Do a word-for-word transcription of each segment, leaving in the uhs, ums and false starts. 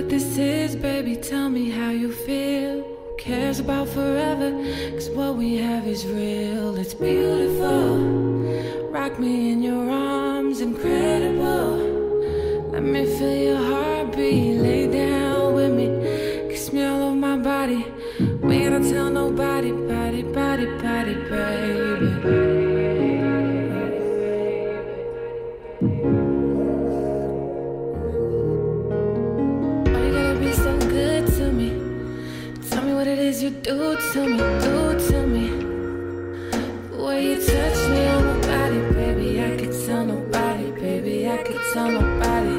what this is, baby, tell me how you feel. Who cares about forever, cause what we have is real. It's beautiful, rock me in your arms, incredible. Let me feel your heartbeat, lay down with me, kiss me all over my body. We ain't gotta tell nobody, body, body, body, baby. You do to me, do to me. The way you touch me on my body, baby, I could tell nobody, baby, I could tell nobody.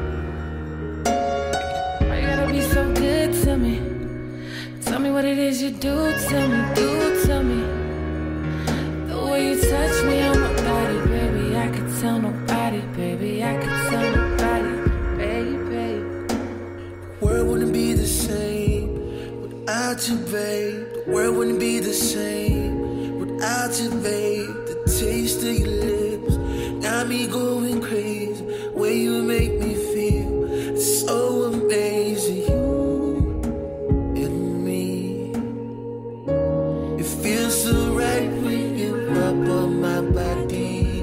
Why you gotta be so good to me? Tell me what it is you do to me, do to me. The way you touch me on my body, baby, I could tell nobody, baby, I could tell nobody, baby. The world wouldn't be the same without you, babe. The world wouldn't be the same without you, babe. The taste of your lips got me going crazy. The way you make me feel, it's so amazing. You and me, it feels so right when you rub on my body.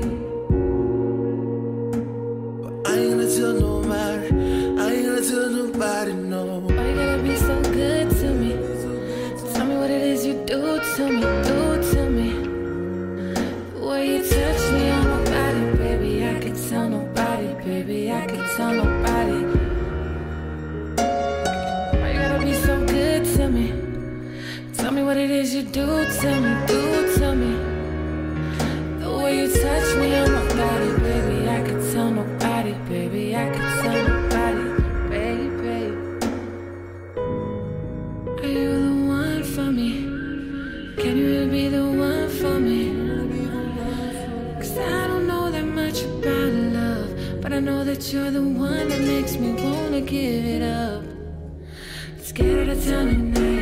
But I ain't gonna tell nobody, I ain't gonna tell nobody, no. Why you gotta be so good to me? Tell me what it is you do to me, do to me. The way you touch me on my body, baby, I could tell nobody, baby, I could tell nobody. Why you gotta be so good to me? Tell me what it is you do to me, do to me. The way you touch me on my body, baby, I could tell nobody, baby, I could tell nobody, baby. Are you the one for me? Can you be the one for me? Cause I don't know that much about love, but I know that you're the one that makes me wanna give it up. Scared of telling you now.